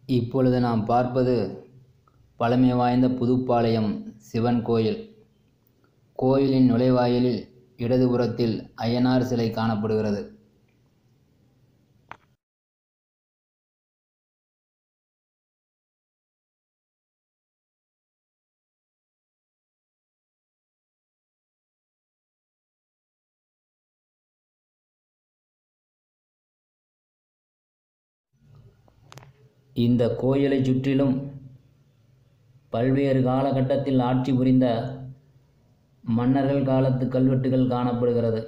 இப்பொழுது நாம் பார்ப்பது பழமை வாய்ந்த புதுப்பாளையம் சிவன் கோயில். கோயிலின் நுழைவாயிலில் இடதுபுறத்தில் அய்யனார் சிலை காணப்படுகிறது. இந்த கோயிலை சுற்றிலும் பல்வேறு காலகட்டத்தில் ஆட்சி புரிந்த மன்னர்கள் காலத்து கல்வெட்டுகள் காணப்படுகிறது.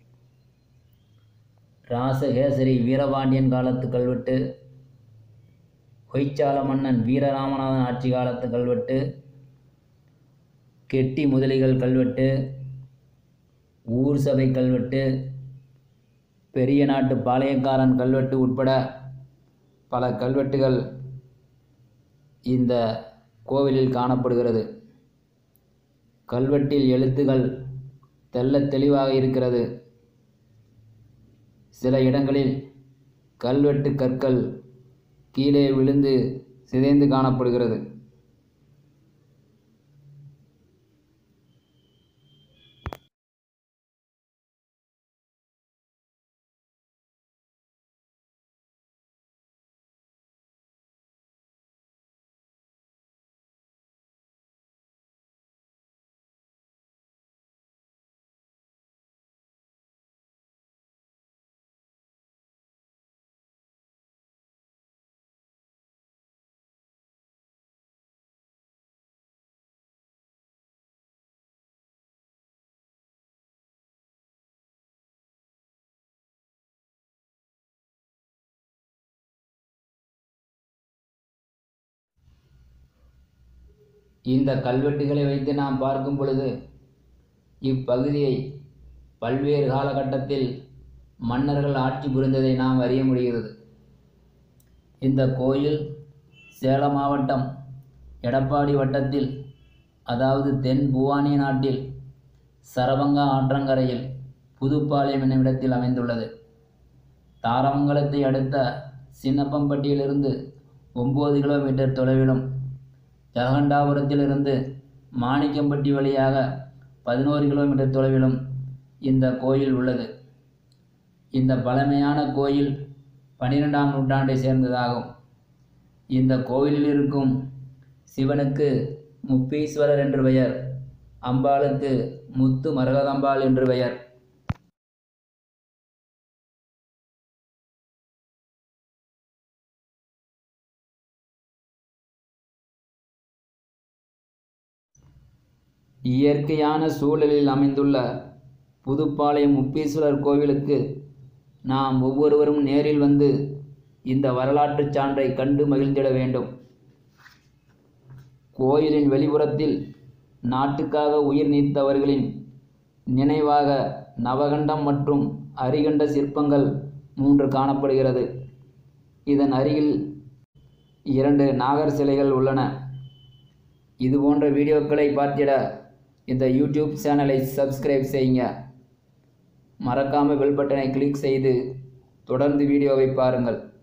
ராசகேசரி வீரபாண்டியன் காலத்து கல்வெட்டு, ஹொய்சால மன்னன் வீரராமநாதன் ஆட்சி காலத்து கல்வெட்டு, கெட்டி முதலிகள் கல்வெட்டு, ஊர் சபை கல்வெட்டு, பெரிய நாட்டு பாளையக்காரன் கல்வெட்டு உட்பட பல கல்வெட்டுகள் இந்த கோவிலில் காணப்படுகிறது. கல்வெட்டில் எழுத்துகள் தெள்ளத் தெளிவாக இருக்கிறது. சில இடங்களில் கல்வெட்டு கற்கள் கீழே விழுந்து சிதைந்து காணப்படுகிறது. இந்த கல்வெட்டுகளை வைத்து நாம் பார்க்கும் பொழுது இப்பகுதியை பல்வேறு காலகட்டத்தில் மன்னர்கள் ஆட்சி புரிந்ததை நாம் அறிய முடிகிறது. இந்த கோயில் சேலம் மாவட்டம் எடப்பாடி வட்டத்தில், அதாவது தென் புவானி நாட்டில் சரபங்கா ஆற்றங்கரையில் புதுப்பாளையம் என்னும் இடத்தில் அமைந்துள்ளது. தாரமங்கலத்தை அடுத்த சின்னப்பம்பட்டியிலிருந்து 9 கிலோமீட்டர் தொலைவிலும், ஜகண்டாபுரத்திலிருந்து மாணிக்கம்பட்டி வழியாக 11 கிலோமீட்டர் தொலைவிலும் இந்த கோயில் உள்ளது. இந்த பழமையான கோயில் 12ஆம் நூற்றாண்டை சேர்ந்ததாகும். இந்த கோயிலில் இருக்கும் சிவனுக்கு முப்பீஸ்வரர் என்று பெயர், அம்பாளுக்கு முத்து மரகதம்பாள் என்று பெயர். இயற்கையான சூழலில் அமைந்துள்ள புதுப்பாளையம் முப்பீஸ்வரர் கோவிலுக்கு நாம் ஒவ்வொருவரும் நேரில் வந்து இந்த வரலாற்று சான்றை கண்டு மகிழ்ந்திட வேண்டும். கோயிலின் வெளிப்புறத்தில் நாட்டுக்காக உயிர் நீத்தவர்களின் நினைவாக நவகண்டம் மற்றும் அரிகண்ட சிற்பங்கள் 3 காணப்படுகிறது. இதன் அருகில் 2 நாகர் சிலைகள் உள்ளன. இதுபோன்ற வீடியோக்களை பார்த்திட இந்த யூடியூப் சேனலை சப்ஸ்கிரைப் செய்யுங்க. மறக்காமல் பெல் பட்டனை கிளிக் செய்து தொடர்ந்து வீடியோவை பாருங்கள்.